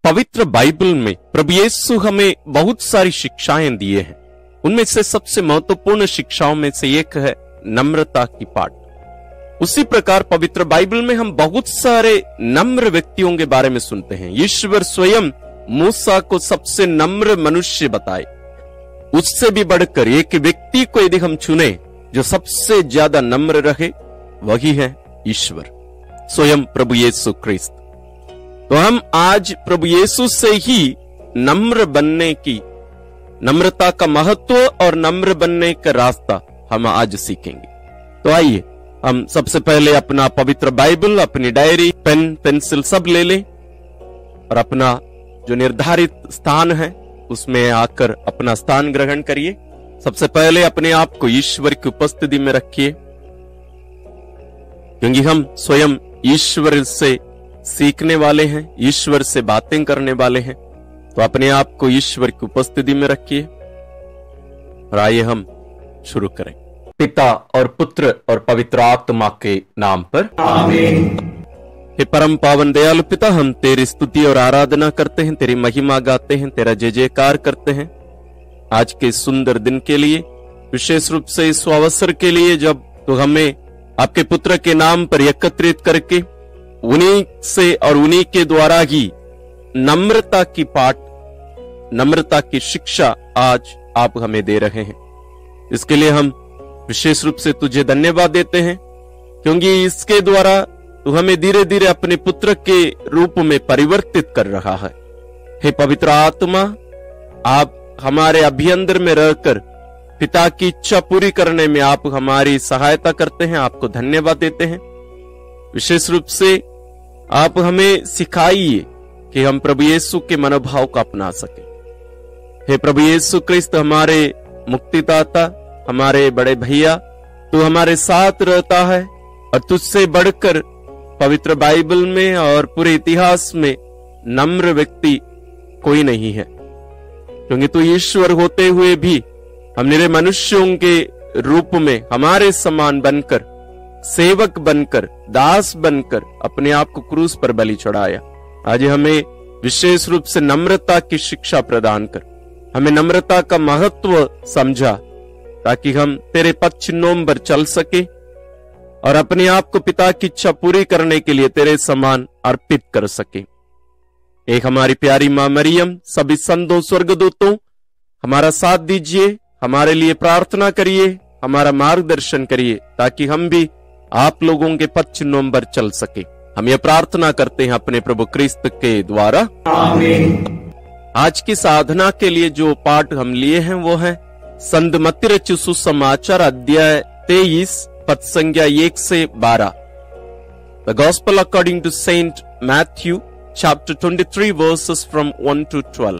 पवित्र बाइबल में प्रभु यीशु हमें बहुत सारी शिक्षाएं दिए हैं। उनमें से सबसे महत्वपूर्ण शिक्षाओं में से एक है नम्रता की पाठ। उसी प्रकार पवित्र बाइबल में हम बहुत सारे नम्र व्यक्तियों के बारे में सुनते हैं। ईश्वर स्वयं मूसा को सबसे नम्र मनुष्य बताए। उससे भी बढ़कर एक व्यक्ति को यदि हम चुने जो सबसे ज्यादा नम्र रहे, वही है ईश्वर, स्वयं प्रभु यीशु क्रिस्त। तो हम आज प्रभु यीशु से ही नम्र बनने की, नम्रता का महत्व और नम्र बनने का रास्ता हम आज सीखेंगे। तो आइए हम सबसे पहले अपना पवित्र बाइबल, अपनी डायरी, पेन, पेंसिल सब ले लें और अपना जो निर्धारित स्थान है उसमें आकर अपना स्थान ग्रहण करिए। सबसे पहले अपने आप को ईश्वर की उपस्थिति में रखिए, क्योंकि हम स्वयं ईश्वर से सीखने वाले हैं, ईश्वर से बातें करने वाले हैं। तो अपने आप को ईश्वर की उपस्थिति में रखिए और आइए हम शुरू करें। पिता और पुत्र और पवित्र आत्मा के नाम पर आमीन। हे परम पावन दयालु पिता, हम तेरी स्तुति और आराधना करते हैं, तेरी महिमा गाते हैं, तेरा जय जयकार करते हैं आज के सुंदर दिन के लिए, विशेष रूप से इस अवसर के लिए जब तो हमें आपके पुत्र के नाम पर एकत्रित करके उन्हीं से और उन्हीं के द्वारा ही नम्रता की पाठ, नम्रता की शिक्षा आज आप हमें दे रहे हैं। इसके लिए हम विशेष रूप से तुझे धन्यवाद देते हैं, क्योंकि इसके द्वारा तू हमें धीरे धीरे अपने पुत्र के रूप में परिवर्तित कर रहा है। हे पवित्र आत्मा, आप हमारे अभ्यंतर में रहकर पिता की इच्छा पूरी करने में आप हमारी सहायता करते हैं। आपको धन्यवाद देते हैं। विशेष रूप से आप हमें सिखाइए कि हम प्रभु यीशु के मनोभाव को अपना सके। हे प्रभु यीशु क्रिस्त, हमारे मुक्तिदाता, हमारे बड़े भैया, तू हमारे साथ रहता है और तुझसे बढ़कर पवित्र बाइबल में और पूरे इतिहास में नम्र व्यक्ति कोई नहीं है, क्योंकि तू ईश्वर होते हुए भी हम निरे मनुष्यों के रूप में हमारे समान बनकर, सेवक बनकर, दास बनकर अपने आप को क्रूस पर बलि चढ़ाया। आज हमें विशेष रूप से नम्रता की शिक्षा प्रदान कर, हमें नम्रता का महत्व समझा, ताकि हम तेरे पद चिन्हों पर चल सके और अपने आप को पिता की इच्छा पूरी करने के लिए तेरे समान अर्पित कर सके। एक हमारी प्यारी मां मरियम, सभी संतों, स्वर्गदूतों, हमारा साथ दीजिए, हमारे लिए प्रार्थना करिए, हमारा मार्गदर्शन करिए, ताकि हम भी आप लोगों के पद चिन्हों पर चल सके। हम ये प्रार्थना करते हैं अपने प्रभु क्रिस्त के द्वारा, आमीन। आज की साधना के लिए जो पाठ हम लिए हैं वो है संत मत्ती रचित सुसमाचार अध्याय 23 पद संख्या 1 से 12। The Gospel according to Saint Matthew chapter 23 verses from 1 to 12।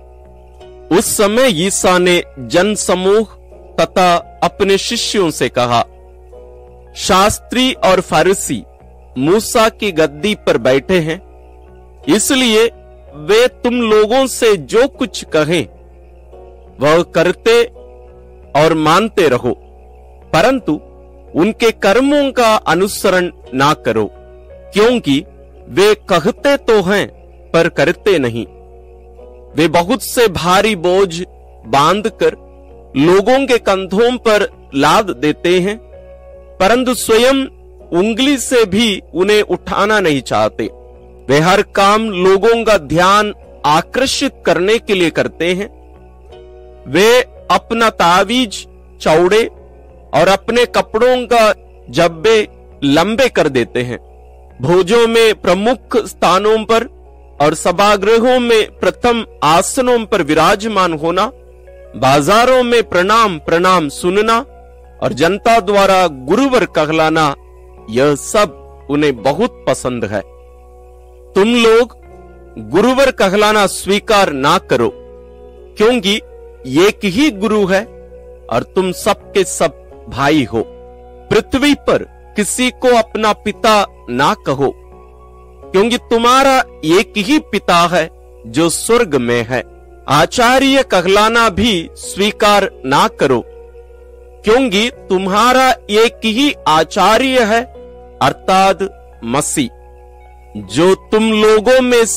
उस समय यीशु ने जन समूह तथा अपने शिष्यों से कहा, शास्त्री और फरीसी मूसा की गद्दी पर बैठे हैं, इसलिए वे तुम लोगों से जो कुछ कहें वह करते और मानते रहो, परंतु उनके कर्मों का अनुसरण ना करो, क्योंकि वे कहते तो हैं पर करते नहीं। वे बहुत से भारी बोझ बांधकर लोगों के कंधों पर लाद देते हैं, परंतु स्वयं उंगली से भी उन्हें उठाना नहीं चाहते। वे हर काम लोगों का ध्यान आकर्षित करने के लिए करते हैं। वे अपना तावीज चौड़े और अपने कपड़ों का जब्बे लंबे कर देते हैं। भोजों में प्रमुख स्थानों पर और सभागृहों में प्रथम आसनों पर विराजमान होना, बाजारों में प्रणाम प्रणाम सुनना और जनता द्वारा गुरुवर कहलाना, यह सब उन्हें बहुत पसंद है। तुम लोग गुरुवर कहलाना स्वीकार ना करो, क्योंकि एक ही गुरु है और तुम सबके सब भाई हो। पृथ्वी पर किसी को अपना पिता ना कहो, क्योंकि तुम्हारा एक ही पिता है जो स्वर्ग में है। आचार्य कहलाना भी स्वीकार ना करो, क्योंकि तुम्हारा एक ही आचार्य है, अर्थात मसीह, जो तुम लोगों में से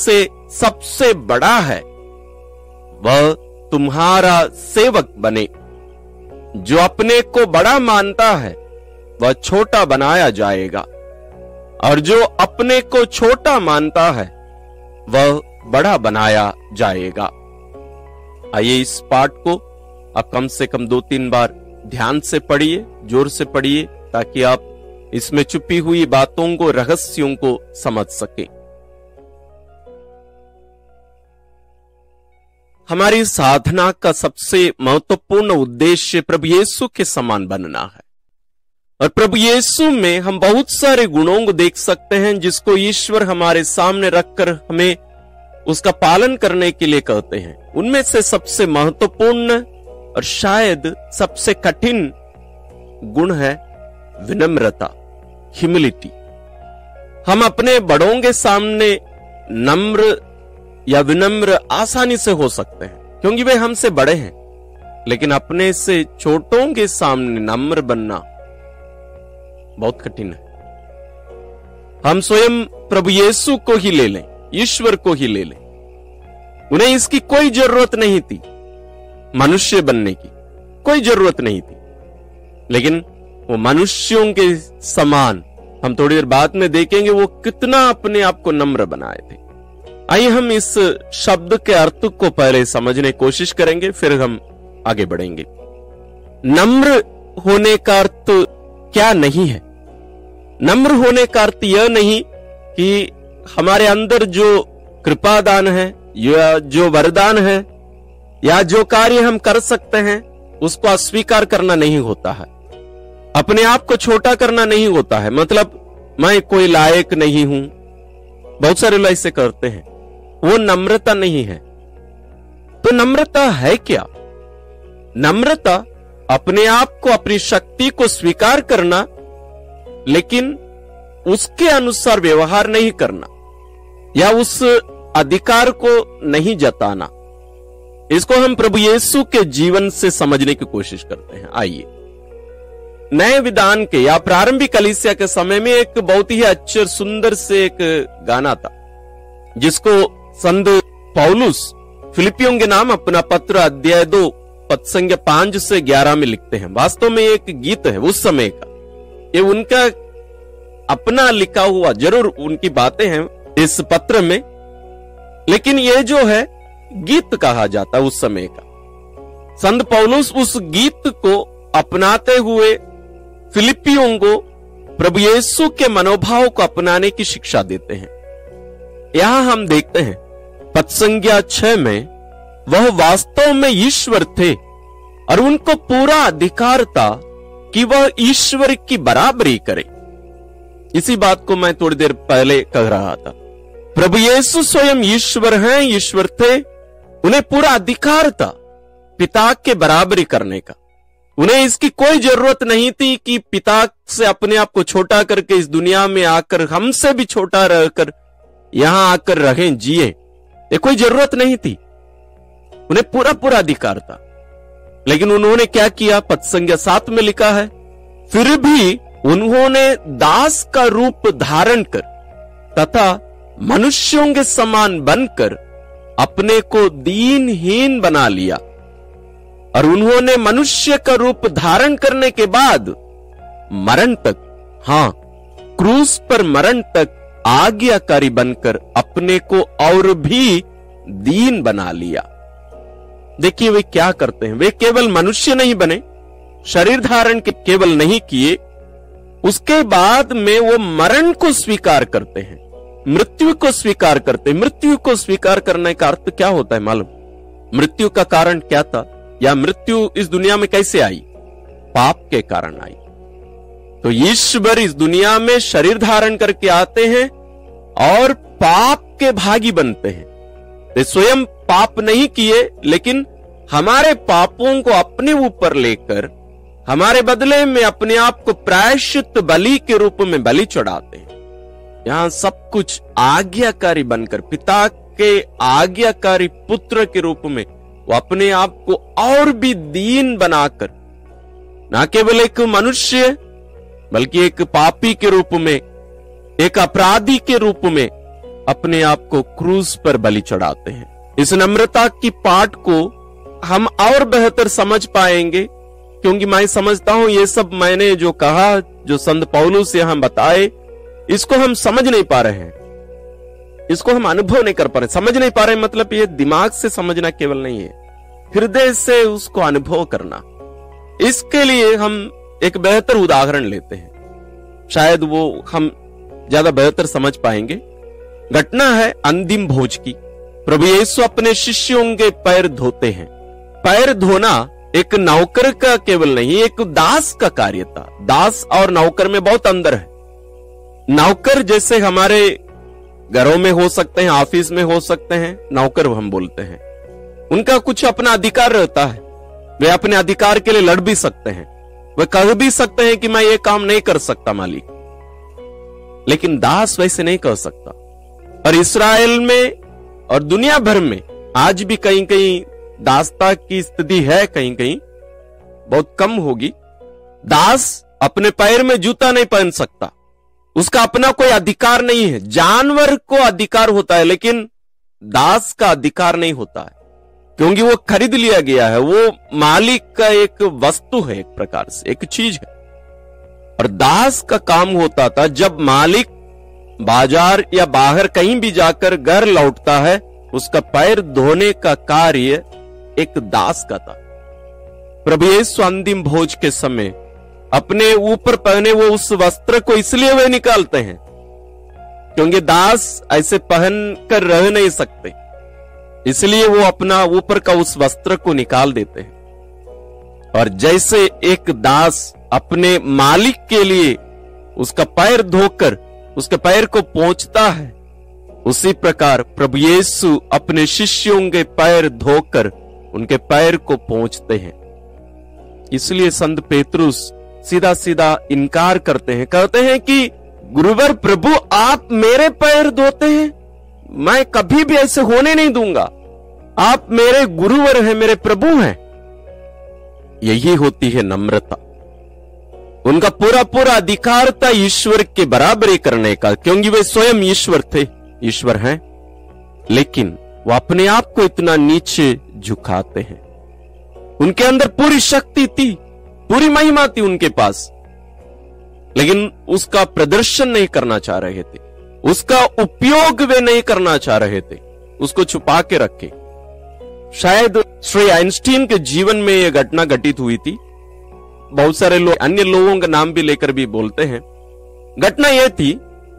सबसे बड़ा है वह तुम्हारा सेवक बने। जो अपने को बड़ा मानता है वह छोटा बनाया जाएगा, और जो अपने को छोटा मानता है वह बड़ा बनाया जाएगा। आइए इस पाठ को आप कम से कम 2-3 बार ध्यान से पढ़िए, जोर से पढ़िए, ताकि आप इसमें छुपी हुई बातों को, रहस्यों को समझ सकें। हमारी साधना का सबसे महत्वपूर्ण उद्देश्य प्रभु यीशु के समान बनना है, और प्रभु यीशु में हम बहुत सारे गुणों को देख सकते हैं जिसको ईश्वर हमारे सामने रखकर हमें उसका पालन करने के लिए कहते हैं। उनमें से सबसे महत्वपूर्ण और शायद सबसे कठिन गुण है विनम्रता, ह्यूमिलिटी। हम अपने बड़ों के सामने नम्र या विनम्र आसानी से हो सकते हैं क्योंकि वे हमसे बड़े हैं, लेकिन अपने से छोटों के सामने नम्र बनना बहुत कठिन है। हम स्वयं प्रभु यीशु को ही ले लें, ईश्वर को ही ले लें। उन्हें इसकी कोई जरूरत नहीं थी, मनुष्य बनने की कोई जरूरत नहीं थी, लेकिन वो मनुष्यों के समान, हम थोड़ी देर बाद में देखेंगे वो कितना अपने आप को नम्र बनाए थे। आइए हम इस शब्द के अर्थ को पहले समझने की कोशिश करेंगे, फिर हम आगे बढ़ेंगे। नम्र होने का अर्थ क्या नहीं है? नम्र होने का अर्थ यह नहीं कि हमारे अंदर जो कृपादान है या जो वरदान है या जो कार्य हम कर सकते हैं उसको अस्वीकार करना नहीं होता है, अपने आप को छोटा करना नहीं होता है। मतलब मैं कोई लायक नहीं हूं, बहुत सारे लोग ऐसे करते हैं, वो नम्रता नहीं है। तो नम्रता है क्या? नम्रता अपने आप को, अपनी शक्ति को स्वीकार करना, लेकिन उसके अनुसार व्यवहार नहीं करना या उस अधिकार को नहीं जताना। इसको हम प्रभु यीशु के जीवन से समझने की कोशिश करते हैं। आइए, नए विधान के या प्रारंभिक कलीसिया के समय में एक बहुत ही अच्छे सुंदर से एक गाना था जिसको संत पौलुस फिलिपियों के नाम अपना पत्र अध्याय 2 पद संख्या 5 से 11 में लिखते हैं। वास्तव में एक गीत है उस समय का, ये उनका अपना लिखा हुआ, जरूर उनकी बातें हैं इस पत्र में, लेकिन ये जो है गीत कहा जाता उस समय का। संत पौलुस उस गीत को अपनाते हुए फिलिपियों को प्रभु यीशु के मनोभाव को अपनाने की शिक्षा देते हैं। यहां हम देखते हैं पद संख्या 6 में, वह वास्तव में ईश्वर थे और उनको पूरा अधिकार था कि वह ईश्वर की बराबरी करे। इसी बात को मैं थोड़ी देर पहले कह रहा था। प्रभु यीशु स्वयं ईश्वर हैं, ईश्वर थे, उन्हें पूरा अधिकार था पिता के बराबरी करने का। उन्हें इसकी कोई जरूरत नहीं थी कि पिता से अपने आप को छोटा करके इस दुनिया में आकर हमसे भी छोटा रहकर यहां आकर रहें, जिए, ये कोई जरूरत नहीं थी। उन्हें पूरा पूरा अधिकार था, लेकिन उन्होंने क्या किया? पद संख्या 7 में लिखा है, फिर भी उन्होंने दास का रूप धारण कर तथा मनुष्यों के समान बनकर अपने को दीनहीन बना लिया, और उन्होंने मनुष्य का रूप धारण करने के बाद मरण तक, हां, क्रूस पर मरण तक आज्ञाकारी बनकर अपने को और भी दीन बना लिया। देखिए वे क्या करते हैं, वे केवल मनुष्य नहीं बने, शरीर धारण के केवल नहीं किए, उसके बाद में वो मरण को स्वीकार करते हैं, मृत्यु को स्वीकार करते हैं। मृत्यु को स्वीकार करने का अर्थ क्या होता है मालूम? मृत्यु का कारण क्या था, या मृत्यु इस दुनिया में कैसे आई? पाप के कारण आई। तो ईश्वर इस दुनिया में शरीर धारण करके आते हैं और पाप के भागी बनते हैं। वे स्वयं पाप नहीं किए, लेकिन हमारे पापों को अपने ऊपर लेकर हमारे बदले में अपने आप को प्रायश्चित बलि के रूप में बलि चढ़ाते हैं। यहां सब कुछ आज्ञाकारी बनकर, पिता के आज्ञाकारी पुत्र के रूप में वो अपने आप को और भी दीन बनाकर, ना केवल एक मनुष्य बल्कि एक पापी के रूप में, एक अपराधी के रूप में अपने आप को क्रूस पर बलि चढ़ाते हैं। इस नम्रता की पाठ को हम और बेहतर समझ पाएंगे, क्योंकि मैं समझता हूं ये सब मैंने जो कहा, जो संत पौलुस यहां बताए, इसको हम समझ नहीं पा रहे हैं, इसको हम अनुभव नहीं कर पा रहे। समझ नहीं पा रहे मतलब ये दिमाग से समझना केवल नहीं है, हृदय से उसको अनुभव करना। इसके लिए हम एक बेहतर उदाहरण लेते हैं, शायद वो हम ज्यादा बेहतर समझ पाएंगे। घटना है अंतिम भोज की। प्रभु यीशु अपने शिष्यों के पैर धोते हैं। पैर धोना एक नौकर का केवल नहीं, एक दास का कार्य था। दास और नौकर में बहुत अंतर है। नौकर जैसे हमारे घरों में हो सकते हैं, ऑफिस में हो सकते हैं, नौकर हम बोलते हैं। उनका कुछ अपना अधिकार रहता है, वे अपने अधिकार के लिए लड़ भी सकते हैं, वे कह भी सकते हैं कि मैं ये काम नहीं कर सकता मालिक। लेकिन दास वैसे नहीं कह सकता। और इस्राएल में और दुनिया भर में आज भी कहीं कहीं दासता की स्थिति है, कहीं कहीं बहुत कम होगी। दास अपने पैर में जूता नहीं पहन सकता, उसका अपना कोई अधिकार नहीं है। जानवर को अधिकार होता है, लेकिन दास का अधिकार नहीं होता है, क्योंकि वो खरीद लिया गया है। वो मालिक का एक वस्तु है, एक प्रकार से एक चीज है। और दास का काम होता था, जब मालिक बाजार या बाहर कहीं भी जाकर घर लौटता है, उसका पैर धोने का कार्य एक दास का था। प्रभु यीशु अंतिम भोज के समय अपने ऊपर पहने वो उस वस्त्र को इसलिए वे निकालते हैं क्योंकि दास ऐसे पहन कर रह नहीं सकते, इसलिए वो अपना ऊपर का उस वस्त्र को निकाल देते हैं। और जैसे एक दास अपने मालिक के लिए उसका पैर धोकर उसके पैर को पोंछता है, उसी प्रकार प्रभु यीशु अपने शिष्यों के पैर धोकर उनके पैर को पोंछते हैं। इसलिए संत पेतरुस सीधा सीधा इनकार करते हैं, कहते हैं कि गुरुवर प्रभु आप मेरे पैर धोते हैं, मैं कभी भी ऐसे होने नहीं दूंगा। आप मेरे गुरुवर हैं, मेरे प्रभु हैं। यही होती है नम्रता। उनका पूरा पूरा अधिकार था ईश्वर के बराबरी करने का, क्योंकि वे स्वयं ईश्वर थे, ईश्वर हैं। लेकिन वो अपने आप को इतना नीचे झुकाते हैं। उनके अंदर पूरी शक्ति थी, पूरी महिमा थी उनके पास, लेकिन उसका प्रदर्शन नहीं करना चाह रहे थे, उसका उपयोग वे नहीं करना चाह रहे थे, उसको छुपा के रखे। शायद श्री आइंस्टीन के जीवन में यह घटना घटित हुई थी। बहुत सारे लोग अन्य लोगों का नाम भी लेकर भी बोलते हैं। घटना यह थी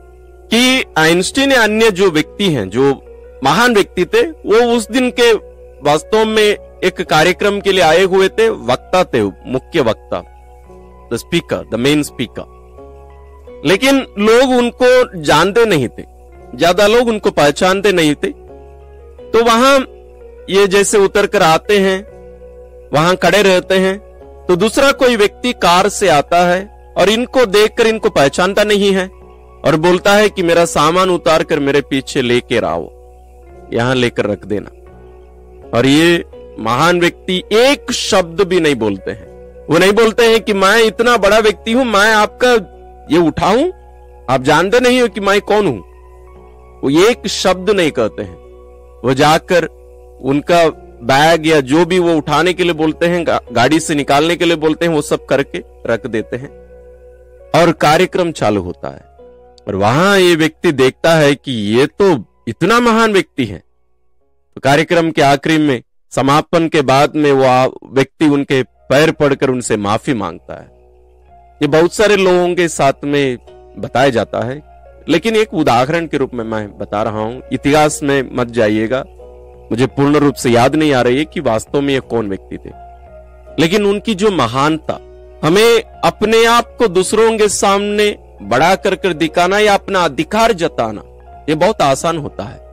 कि आइंस्टीन या अन्य जो व्यक्ति हैं, जो महान व्यक्ति थे, वो उस दिन के वास्तव में एक कार्यक्रम के लिए आए हुए थे, वक्ता थे, मुख्य वक्ता, the speaker, the main speaker. लेकिन लोग उनको जानते नहीं थे, ज्यादा लोग उनको पहचानते नहीं थे। तो वहां ये जैसे उतर कर आते हैं, वहां खड़े रहते हैं, तो दूसरा कोई व्यक्ति कार से आता है और इनको देखकर इनको पहचानता नहीं है और बोलता है कि मेरा सामान उतार कर मेरे पीछे लेकर आओ, यहां लेकर रख देना। और ये महान व्यक्ति एक शब्द भी नहीं बोलते हैं। वो नहीं बोलते हैं कि मैं इतना बड़ा व्यक्ति हूं, मैं आपका ये उठाऊं, आप जानते नहीं हो कि मैं कौन हूं। वो एक शब्द नहीं कहते हैं। वो जाकर उनका बैग या जो भी वो उठाने के लिए बोलते हैं, गाड़ी से निकालने के लिए बोलते हैं, वो सब करके रख देते हैं और कार्यक्रम चालू होता है। और वहां ये व्यक्ति देखता है कि ये तो इतना महान व्यक्ति है। तो कार्यक्रम के आखिरी में, समापन के बाद में, वो व्यक्ति उनके पैर पड़कर उनसे माफी मांगता है। ये बहुत सारे लोगों के साथ में बताया जाता है, लेकिन एक उदाहरण के रूप में मैं बता रहा हूं। इतिहास में मत जाइएगा, मुझे पूर्ण रूप से याद नहीं आ रही है कि वास्तव में ये कौन व्यक्ति थे। लेकिन उनकी जो महानता, हमें अपने आप को दूसरों के सामने बड़ा कर दिखाना या अपना अधिकार जताना, ये बहुत आसान होता है।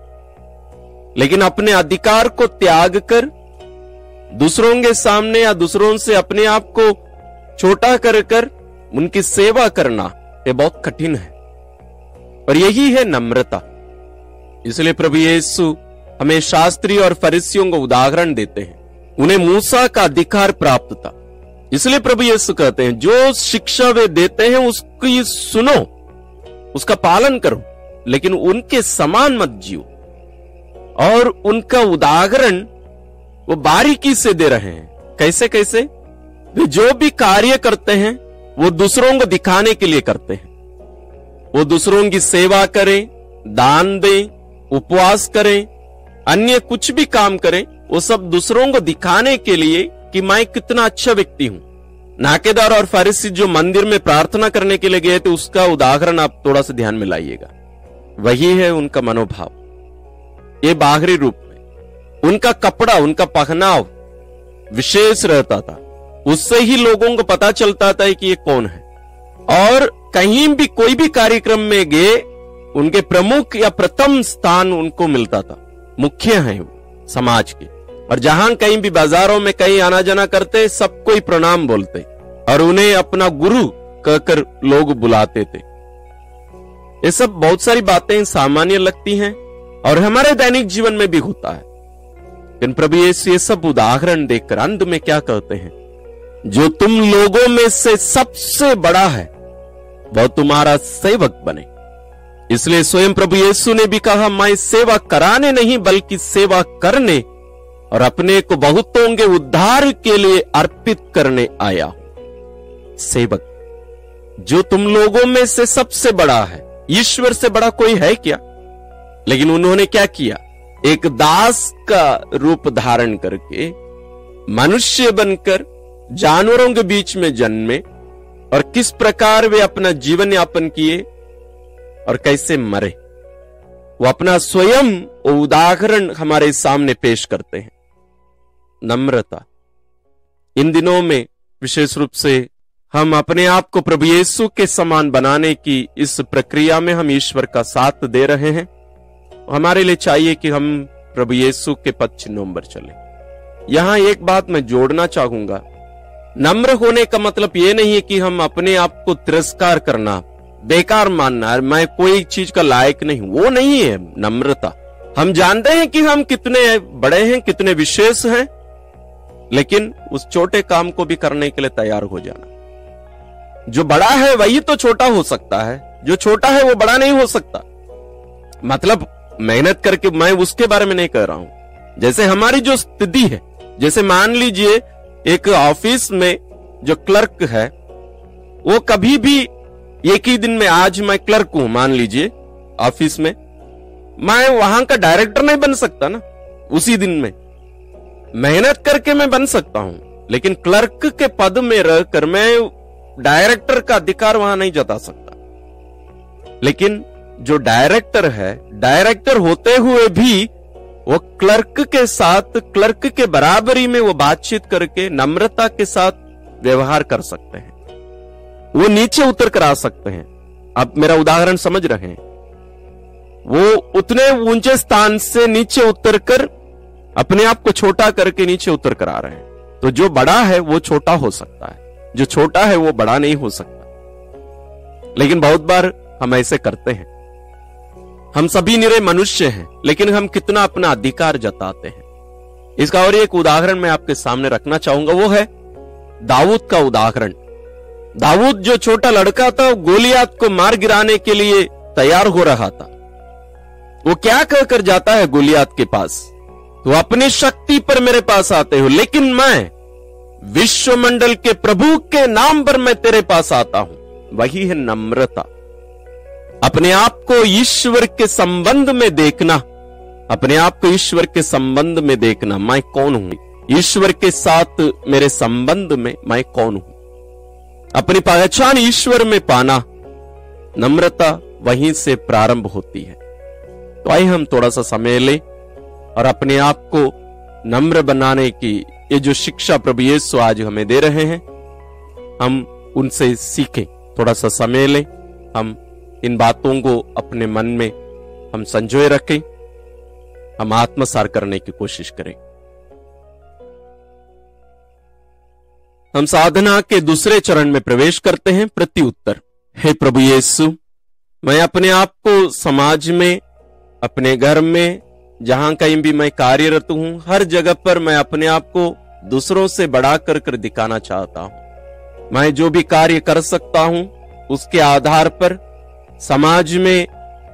लेकिन अपने अधिकार को त्याग कर दूसरों के सामने या दूसरों से अपने आप को छोटा कर उनकी सेवा करना, ये बहुत कठिन है। और यही है नम्रता। इसलिए प्रभु यीशु हमें शास्त्री और फरीसियों को उदाहरण देते हैं। उन्हें मूसा का अधिकार प्राप्त था, इसलिए प्रभु यीशु कहते हैं जो शिक्षा वे देते हैं उसकी सुनो, उसका पालन करो, लेकिन उनके समान मत जियो। और उनका उदाहरण वो बारीकी से दे रहे हैं। कैसे कैसे? वे जो भी कार्य करते हैं वो दूसरों को दिखाने के लिए करते हैं। वो दूसरों की सेवा करें, दान दें, उपवास करें, अन्य कुछ भी काम करें, वो सब दूसरों को दिखाने के लिए कि मैं कितना अच्छा व्यक्ति हूं। नाकेदार और फारिसी जो मंदिर में प्रार्थना करने के लिए गए थे, उसका उदाहरण आप थोड़ा सा ध्यान में लाइएगा। वही है उनका मनोभाव, ये बाहरी रूप में। उनका कपड़ा, उनका पहनाव विशेष रहता था, उससे ही लोगों को पता चलता था कि ये कौन है। और कहीं भी कोई भी कार्यक्रम में गए, उनके प्रमुख या प्रथम स्थान उनको मिलता था। मुख्य हैं वो समाज के। और जहां कहीं भी बाजारों में कहीं आना जाना करते, सबको ही प्रणाम बोलते और उन्हें अपना गुरु कहकर लोग बुलाते थे। ये सब बहुत सारी बातें सामान्य लगती हैं और हमारे दैनिक जीवन में भी होता है। लेकिन प्रभु यीशु ये सब उदाहरण देकर अंत में क्या कहते हैं? जो तुम लोगों में से सबसे बड़ा है वह तुम्हारा सेवक बने। इसलिए स्वयं प्रभु यीशु ने भी कहा, मैं सेवा कराने नहीं बल्कि सेवा करने और अपने को बहुतों के उद्धार के लिए अर्पित करने आया हूं। सेवक, जो तुम लोगों में से सबसे बड़ा है। ईश्वर से बड़ा कोई है क्या? लेकिन उन्होंने क्या किया? एक दास का रूप धारण करके मनुष्य बनकर जानवरों के बीच में जन्मे और किस प्रकार वे अपना जीवन यापन किए और कैसे मरे, वो अपना स्वयं उदाहरण हमारे सामने पेश करते हैं। नम्रता। इन दिनों में विशेष रूप से हम अपने आप को प्रभु यीशु के समान बनाने की इस प्रक्रिया में हम ईश्वर का साथ दे रहे हैं। हमारे लिए चाहिए कि हम प्रभु यीशु के पद चिन्हों पर चलें। यहां एक बात मैं जोड़ना चाहूंगा, नम्र होने का मतलब यह नहीं है कि हम अपने आप को तिरस्कार करना, बेकार मानना, मैं कोई चीज का लायक नहीं, वो नहीं है नम्रता। हम जानते हैं कि हम कितने बड़े हैं, कितने विशेष हैं, लेकिन उस छोटे काम को भी करने के लिए तैयार हो जाना। जो बड़ा है वही तो छोटा हो सकता है, जो छोटा है वो बड़ा नहीं हो सकता। मतलब मेहनत करके, मैं उसके बारे में नहीं कह रहा हूं। जैसे हमारी जो स्थिति है, जैसे मान लीजिए एक ऑफिस में जो क्लर्क है, वो कभी भी एक ही दिन में, आज मैं क्लर्क हूं मान लीजिए ऑफिस में, मैं वहां का डायरेक्टर नहीं बन सकता ना उसी दिन में। मेहनत करके मैं बन सकता हूं, लेकिन क्लर्क के पद में रहकर मैं डायरेक्टर का अधिकार वहां नहीं जता सकता। लेकिन जो डायरेक्टर है, डायरेक्टर होते हुए भी वो क्लर्क के साथ, क्लर्क के बराबरी में वो बातचीत करके नम्रता के साथ व्यवहार कर सकते हैं, वो नीचे उतर कर आ सकते हैं। आप मेरा उदाहरण समझ रहे हैं? वो उतने ऊंचे स्थान से नीचे उतरकर अपने आप को छोटा करके नीचे उतर कर आ रहे हैं। तो जो बड़ा है वो छोटा हो सकता है, जो छोटा है वो बड़ा नहीं हो सकता। लेकिन बहुत बार हम ऐसे करते हैं। हम सभी निरे मनुष्य हैं, लेकिन हम कितना अपना अधिकार जताते हैं। इसका और एक उदाहरण मैं आपके सामने रखना चाहूंगा, वो है दाऊद का उदाहरण। दाऊद जो छोटा लड़का था, गोलियात को मार गिराने के लिए तैयार हो रहा था। वो क्या कहकर जाता है गोलियात के पास? तो अपनी शक्ति पर मेरे पास आते हो, लेकिन मैं विश्वमंडल के प्रभु के नाम पर मैं तेरे पास आता हूं। वही है नम्रता। अपने आप को ईश्वर के संबंध में देखना, अपने आप को ईश्वर के संबंध में देखना, मैं कौन हूं, ईश्वर के साथ मेरे संबंध में मैं कौन हूं, अपनी पहचान ईश्वर में पाना। नम्रता वहीं से प्रारंभ होती है। तो आइए हम थोड़ा सा समय लें और अपने आप को नम्र बनाने की ये जो शिक्षा प्रभु यीशु आज हमें दे रहे हैं, हम उनसे सीखें। थोड़ा सा समय लें, हम इन बातों को अपने मन में हम संजोए रखें, हम आत्मसार करने की कोशिश करें। हम साधना के दूसरे चरण में प्रवेश करते हैं, प्रत्युत्तर। हे प्रभु यीशु, मैं अपने आप को समाज में, अपने घर में, जहां कहीं भी मैं कार्यरत हूं, हर जगह पर मैं अपने आप को दूसरों से बढ़ा कर दिखाना चाहता हूं। मैं जो भी कार्य कर सकता हूं उसके आधार पर समाज में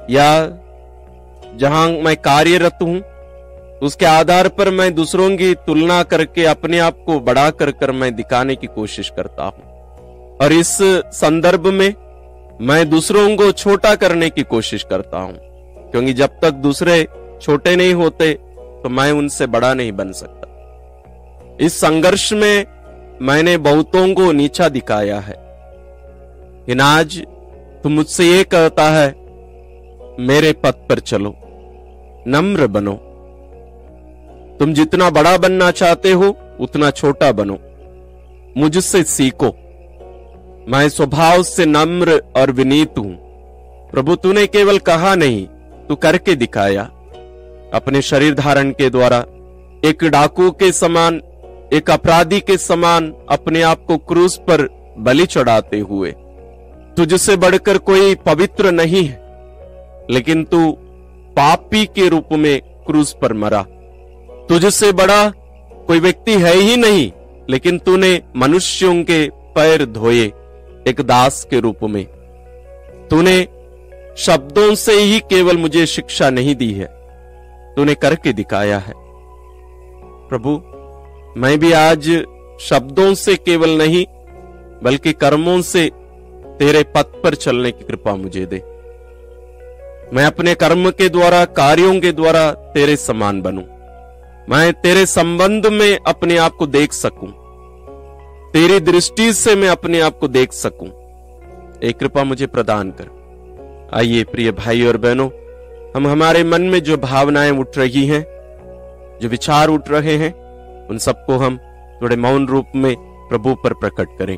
या जहां मैं कार्यरत हूं उसके आधार पर मैं दूसरों की तुलना करके अपने आप को बड़ा कर मैं दिखाने की कोशिश करता हूं, और इस संदर्भ में मैं दूसरों को छोटा करने की कोशिश करता हूं, क्योंकि जब तक दूसरे छोटे नहीं होते तो मैं उनसे बड़ा नहीं बन सकता। इस संघर्ष में मैंने बहुतों को नीचा दिखाया है, लेकिन आज तुम मुझसे ये कहता है मेरे पथ पर चलो, नम्र बनो। तुम जितना बड़ा बनना चाहते हो उतना छोटा बनो, मुझसे सीखो। मैं स्वभाव से नम्र और विनीत हूं। प्रभु तूने केवल कहा नहीं, तू करके दिखाया। अपने शरीर धारण के द्वारा एक डाकू के समान, एक अपराधी के समान अपने आप को क्रूस पर बलि चढ़ाते हुए, तुझसे बढ़कर कोई पवित्र नहीं है, लेकिन तू पापी के रूप में क्रूस पर मरा। तुझसे बड़ा कोई व्यक्ति है ही नहीं, लेकिन तूने मनुष्यों के पैर धोए एक दास के रूप में। तूने शब्दों से ही केवल मुझे शिक्षा नहीं दी है, तूने करके दिखाया है। प्रभु मैं भी आज शब्दों से केवल नहीं बल्कि कर्मों से तेरे पथ पर चलने की कृपा मुझे दे। मैं अपने कर्म के द्वारा, कार्यों के द्वारा तेरे समान बनूं। मैं तेरे संबंध में अपने आप को देख सकूं, तेरी दृष्टि से मैं अपने आप को देख सकूं। एक कृपा मुझे प्रदान कर। आइए प्रिय भाई और बहनों, हम हमारे मन में जो भावनाएं उठ रही हैं, जो विचार उठ रहे हैं, उन सबको हम थोड़े मौन रूप में प्रभु पर प्रकट करें।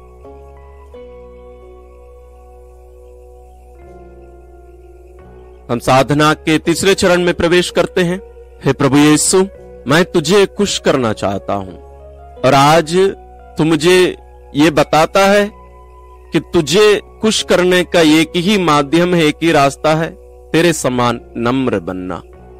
हम साधना के तीसरे चरण में प्रवेश करते हैं। हे प्रभु यीशु, मैं तुझे खुश करना चाहता हूं, और आज तू मुझे ये बताता है कि तुझे खुश करने का एक ही माध्यम है, एक ही रास्ता है, तेरे समान नम्र बनना।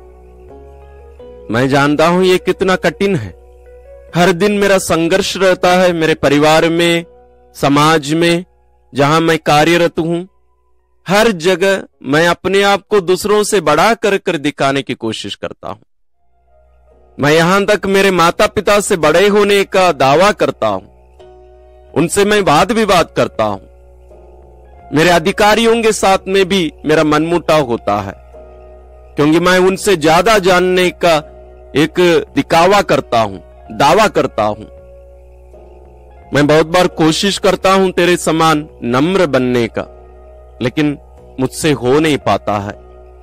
मैं जानता हूं ये कितना कठिन है। हर दिन मेरा संघर्ष रहता है, मेरे परिवार में, समाज में, जहां मैं कार्यरत हूं, हर जगह मैं अपने आप को दूसरों से बड़ा कर दिखाने की कोशिश करता हूं। मैं यहां तक मेरे माता पिता से बड़े होने का दावा करता हूं, उनसे मैं वाद विवाद करता हूं। मेरे अधिकारियों के साथ में भी मेरा मनमुटाव होता है, क्योंकि मैं उनसे ज्यादा जानने का एक दिखावा करता हूं, दावा करता हूं। मैं बहुत बार कोशिश करता हूं तेरे समान नम्र बनने का, लेकिन मुझसे हो नहीं पाता है।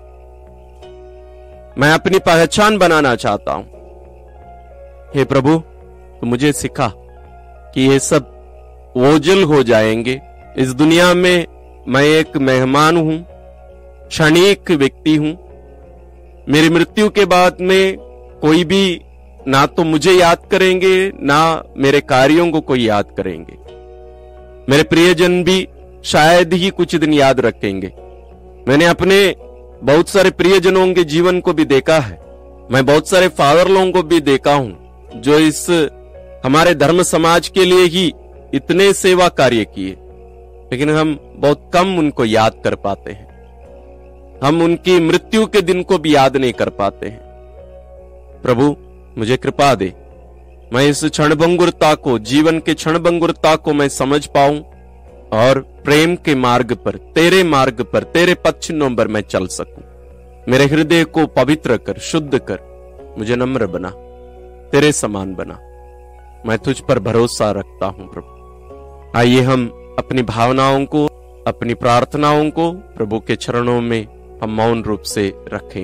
मैं अपनी पहचान बनाना चाहता हूं। हे प्रभु, तो मुझे सिखा कि ये सब ओझल हो जाएंगे। इस दुनिया में मैं एक मेहमान हूं, क्षणिक व्यक्ति हूं। मेरी मृत्यु के बाद में कोई भी ना तो मुझे याद करेंगे, ना मेरे कार्यों को कोई याद करेंगे। मेरे प्रियजन भी शायद ही कुछ दिन याद रखेंगे। मैंने अपने बहुत सारे प्रियजनों के जीवन को भी देखा है। मैं बहुत सारे फादरलों को भी देखा हूं, जो इस हमारे धर्म समाज के लिए ही इतने सेवा कार्य किए, लेकिन हम बहुत कम उनको याद कर पाते हैं। हम उनकी मृत्यु के दिन को भी याद नहीं कर पाते हैं। प्रभु मुझे कृपा दे, मैं इस क्षणभंगुरता को, जीवन के क्षणभंगुरता को मैं समझ पाऊं और प्रेम के मार्ग पर, तेरे मार्ग पर, तेरे पथ चिन्हों पर मैं चल सकूं। मेरे हृदय को पवित्र कर, शुद्ध कर, मुझे नम्र बना, तेरे समान बना। मैं तुझ पर भरोसा रखता हूं प्रभु। आइए हम अपनी भावनाओं को, अपनी प्रार्थनाओं को प्रभु के चरणों में हम मौन रूप से रखें।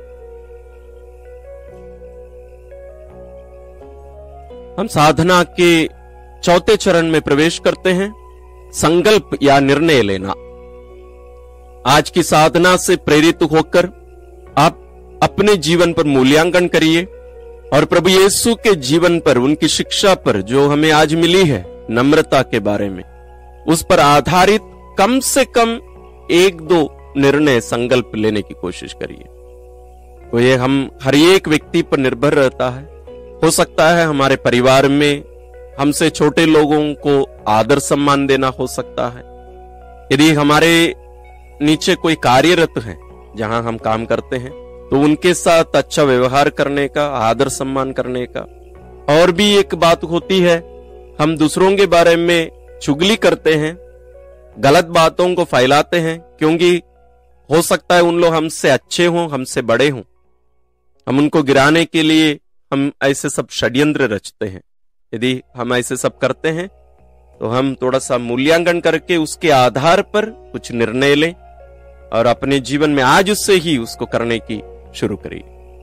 हम साधना के चौथे चरण में प्रवेश करते हैं, संकल्प या निर्णय लेना। आज की साधना से प्रेरित होकर आप अपने जीवन पर मूल्यांकन करिए और प्रभु यीशु के जीवन पर, उनकी शिक्षा पर जो हमें आज मिली है नम्रता के बारे में, उस पर आधारित कम से कम 1-2 निर्णय, संकल्प लेने की कोशिश करिए। तो ये हम हर एक व्यक्ति पर निर्भर रहता है। हो सकता है हमारे परिवार में हमसे छोटे लोगों को आदर सम्मान देना हो सकता है। यदि हमारे नीचे कोई कार्यरत है जहां हम काम करते हैं, तो उनके साथ अच्छा व्यवहार करने का, आदर सम्मान करने का। और भी एक बात होती है, हम दूसरों के बारे में चुगली करते हैं, गलत बातों को फैलाते हैं, क्योंकि हो सकता है उन लोग हमसे अच्छे हों, हमसे बड़े हों। हम उनको गिराने के लिए हम ऐसे सब षड्यंत्र रचते हैं। यदि हम ऐसे सब करते हैं तो हम थोड़ा सा मूल्यांकन करके उसके आधार पर कुछ निर्णय लें और अपने जीवन में आज उससे ही उसको करने की शुरू करिए।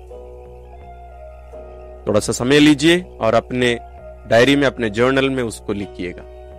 थोड़ा सा समय लीजिए और अपने डायरी में, अपने जर्नल में उसको लिखिएगा।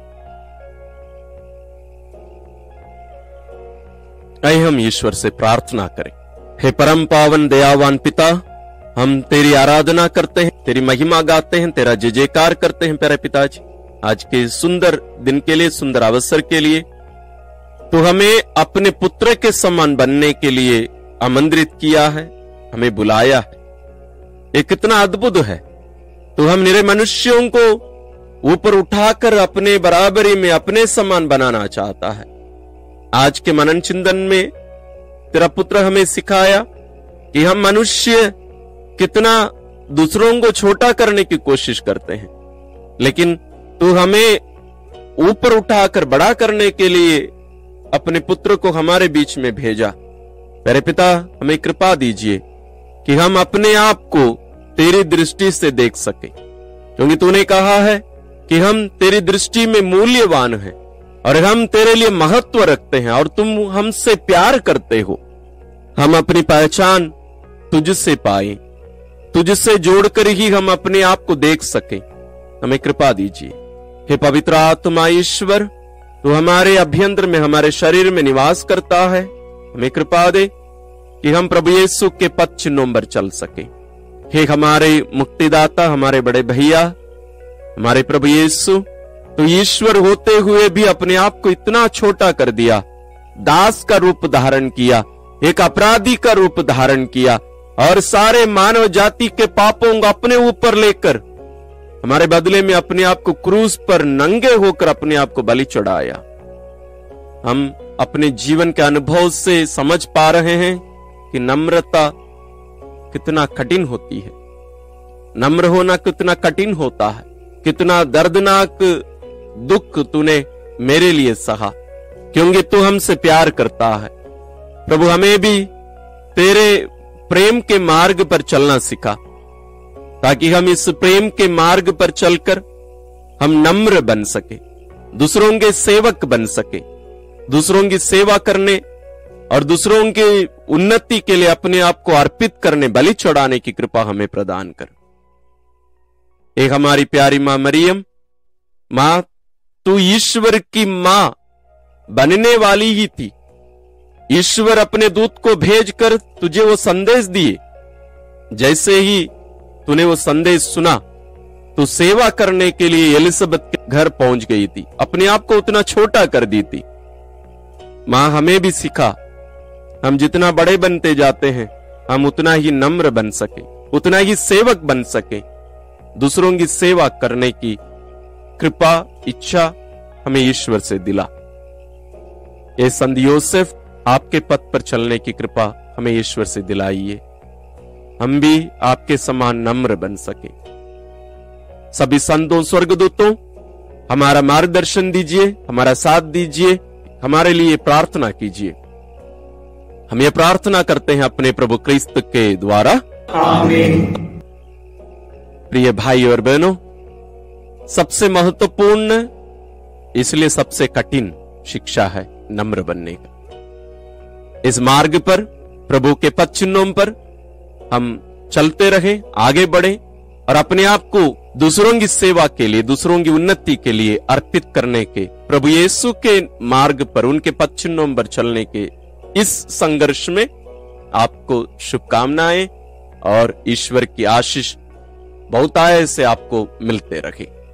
आइए हम ईश्वर से प्रार्थना करें। हे परम पावन दयावान पिता, हम तेरी आराधना करते हैं, तेरी महिमा गाते हैं, तेरा जय जयकार करते हैं प्यारे पिताजी। आज के सुंदर दिन के लिए, सुंदर अवसर के लिए, तो हमें अपने पुत्र के समान बनने के लिए आमंत्रित किया है, हमें बुलाया है। ये कितना अद्भुत है। तो हम निरे मनुष्यों को ऊपर उठाकर अपने बराबरी में, अपने समान बनाना चाहता है। आज के मनन चिंतन में तेरा पुत्र हमें सिखाया कि हम मनुष्य कितना दूसरों को छोटा करने की कोशिश करते हैं, लेकिन तू हमें ऊपर उठाकर बड़ा करने के लिए अपने पुत्र को हमारे बीच में भेजा। मेरे पिता, हमें कृपा दीजिए कि हम अपने आप को तेरी दृष्टि से देख सके, क्योंकि तूने कहा है कि हम तेरी दृष्टि में मूल्यवान हैं और हम तेरे लिए महत्व रखते हैं और तुम हमसे प्यार करते हो। हम अपनी पहचान तुझसे पाए, तुझसे जोड़कर ही हम अपने आप को देख सके। हमें कृपा दीजिए। हे पवित्र आत्मा ईश्वर, तू हमारे अभ्यंतर में, हमारे शरीर में निवास करता है। हमें कृपा दे कि हम प्रभु यीशु के पद चिन्हों पर चल सके। हे हमारे मुक्तिदाता, हमारे बड़े भैया, हमारे प्रभु यीशु, तो ईश्वर होते हुए भी अपने आप को इतना छोटा कर दिया, दास का रूप धारण किया, एक अपराधी का रूप धारण किया और सारे मानव जाति के पापों को अपने ऊपर लेकर हमारे बदले में अपने आप को क्रूस पर नंगे होकर अपने आप को बलि चढ़ाया। हम अपने जीवन के अनुभव से समझ पा रहे हैं कि नम्रता कितना कठिन होती है, नम्र होना कितना कठिन होता है, कितना दर्दनाक दुख तूने मेरे लिए सहा, क्योंकि तू हमसे प्यार करता है। प्रभु, हमें भी तेरे प्रेम के मार्ग पर चलना सिखा, ताकि हम इस प्रेम के मार्ग पर चलकर हम नम्र बन सके, दूसरों के सेवक बन सके, दूसरों की सेवा करने और दूसरों की उन्नति के लिए अपने आप को अर्पित करने, बलि चढ़ाने की कृपा हमें प्रदान कर। एक हमारी प्यारी मां मरियम, मां तू ईश्वर की मां बनने वाली ही थी। ईश्वर अपने दूत को भेजकर तुझे वो संदेश दिए। जैसे ही तूने वो संदेश सुना, तो सेवा करने के लिए एलिजाबेथ के घर पहुंच गई थी, अपने आप को उतना छोटा कर दी थी। मां, हमें भी सिखा, हम जितना बड़े बनते जाते हैं, हम उतना ही नम्र बन सके, उतना ही सेवक बन सके, दूसरों की सेवा करने की कृपा, इच्छा हमें ईश्वर से दिला। ये संत योसेफ, आपके पथ पर चलने की कृपा हमें ईश्वर से दिलाइए, हम भी आपके समान नम्र बन सके। सभी संतों, स्वर्गदूतों, हमारा मार्गदर्शन दीजिए, हमारा साथ दीजिए, हमारे लिए प्रार्थना कीजिए। हम ये प्रार्थना करते हैं अपने प्रभु क्रिस्त के द्वारा, आमीन। प्रिय भाई और बहनों, सबसे महत्वपूर्ण, इसलिए सबसे कठिन शिक्षा है नम्र बनने का। इस मार्ग पर, प्रभु के पद चिन्हों पर हम चलते रहे, आगे बढ़े और अपने आप को दूसरों की सेवा के लिए, दूसरों की उन्नति के लिए अर्पित करने के, प्रभु यीशु के मार्ग पर, उनके पद चिन्हों पर चलने के इस संघर्ष में आपको शुभकामनाएं और ईश्वर की आशीष बहुतायत से आपको मिलते रहे।